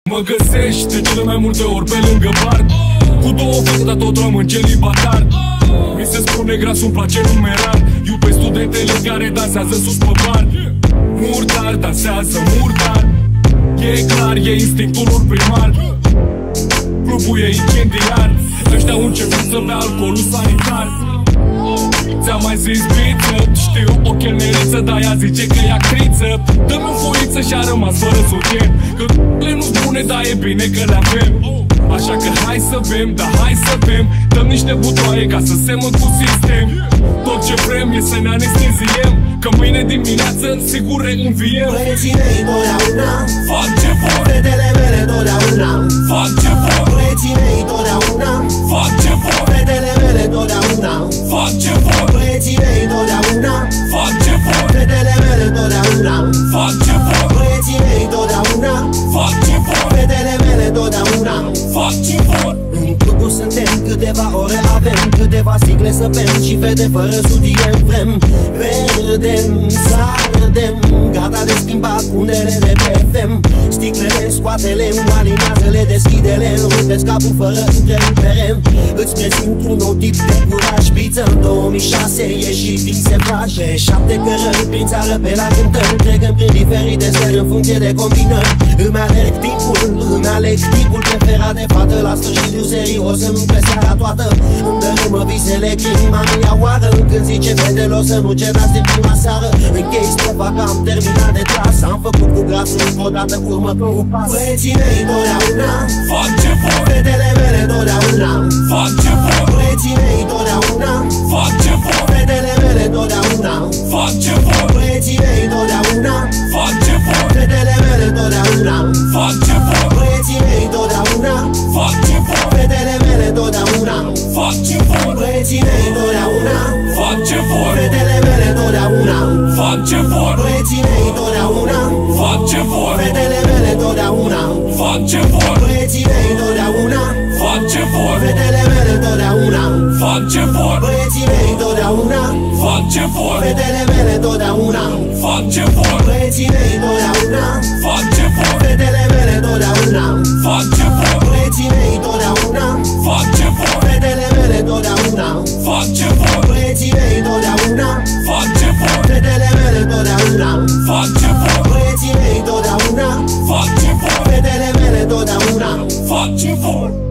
Mă găsești de cele mai multe ori pe lângă bar, cu două fete, dar tot rămân celibatar. Mi se spune gras, îmi place numerar. Iubesc studentele care dansează sus pe bar. Murdar, dansează murdar. E clar, e instinctul lor primar. Clubul e incendiar. Ăștia au început să bea alcoolul sanitar. Ți-am mai zis biță, știu o chelneriță, dar ea zice că e actriță. Dă-mi o foiță și-a rămas fără sutien, că le nu-s bune, dar e bine că le avem. Așa că hai să bem, da hai să bem. Dăm niște butoaie ca să semăn cu sistem. Tot ce vrem e să ne anesteziem, că mâine dimineață sigur reînviem. Băieții mei totdeauna fac ce vor, fetele mele totdeauna fac ce vor. Băieții mei totdeauna fac ce vor, fetele mele totdeauna fac ce vor. Băieții mei totdeauna fac ce vor, fetele mele totdeauna fac ce vor. Băieții mei totdeauna fac ce vor, fetele mele totdeauna fac ce vor. În clubul suntem, câteva ore avem, câteva sticle să bem și fete fără sutien vrem. Verdem, sardem, gata de schimbat undele de pe FM. Sticlele, scoate-le, alinează-le, deschide-le, rupeți capul fără întrerupere. Îți prezint un nou tip de curaj, piță în 2006, ieșit din sevraj. Pe 7 cărări prin țară, pe la cântări, trecând prin diferite stări în funcție de combinări. Îmi aleg tipul preferat de fată, la sfârșitul serios, să-mi pe seara toată. Îmi dărâmă visele, inima nu ia oară, când zice fetelor să nu cedați din prima seară. Închei strofa că am terminat de tras, am făcut cu glasul încă o dată următorul pas. Băieții mei totdeauna fac ce vor, fetele mele totdeauna fac ce vor. Băieții mei totdeauna fac ce vor, fetele mele totdeauna fac ce vor. Băieții mei totdeauna fac ce vor, fetele mele totdeauna fac ce vor. Băieții mei totdeauna fac ce vor, fetele mele totdeauna fac ce vor. Băieții mei totdeauna fac ce vor, fetele mele totdeauna fac ce vor. Băieții mei totdeauna fac ce vor, fetele mele totdeauna fac ce vor. Băieții mei totdeauna fac ce vor, fetele mele totdeauna fac ce vor. Băieții mei totdeauna fac ce vor, fetele mele totdeauna fac ce vor. Băieții mei totdeauna fac ce vor, fetele mele totdeauna fac ce vor. Băieții mei totdeauna fac ce vor, fetele mele totdeauna fac ce vor. Băieții mei totdeauna fac ce vor, fetele mele totdeauna fac ce vor. Băieții mei totdeauna fac ce vor, fetele mele totdeauna fac ce vor.